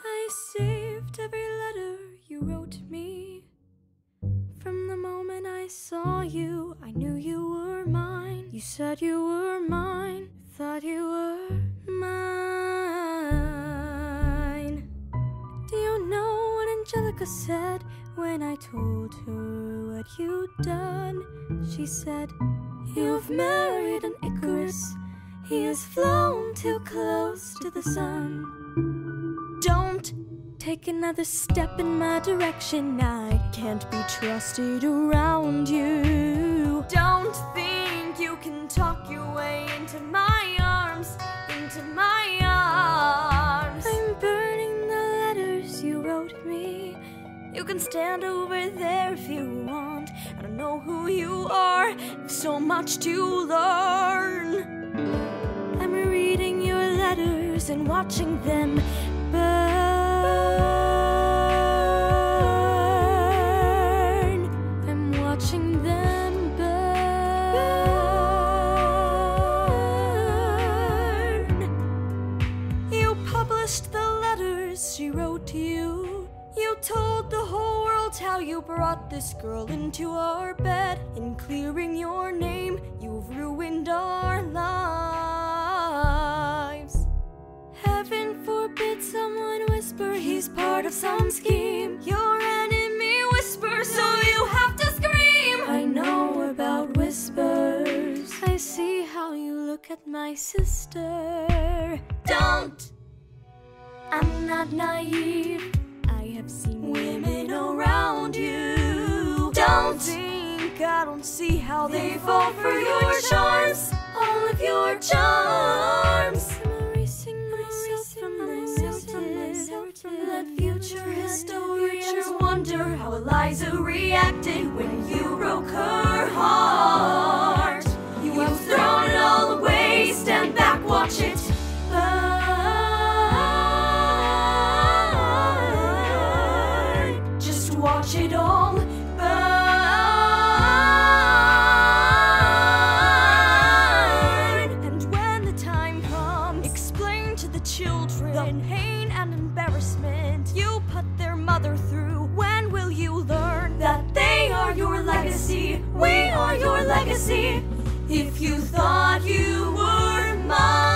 I saved every letter you wrote me. From the moment I saw you, I knew you were mine. You said you were mine, thought you were mine. Do you know what Angelica said when I told her what you'd done? She said, you've married an Icarus. He has flown too close to the sun. Don't take another step in my direction. I can't be trusted around you. Don't think you can talk your way into my arms, into my arms. I'm burning the letters you wrote me. You can stand over there if you want. I don't know who you are, you've so much to learn. I'm reading your letters and watching them burn. I'm watching them burn. You published the letters she wrote to you. You told the whole world how you brought this girl into our bed. In clearing your name, you've ruined our lives. Heaven forbid someone whisper he's part of some scheme. Your enemy whispers, so you have to scream. I know about whispers. I see how you look at my sister. Don't! I'm not naive. I have seen women around you. Don't think I don't see how they fall for your charms. All of your charms. Let future historians wonder how Eliza reacted when you broke her heart. You've thrown it all away, stand back, watch it burn. Just watch it all burn. And when the time comes, explain to the children the pain and embarrassment you put their mother through. When will you learn that they are your legacy? We are your legacy. If you thought you were mine.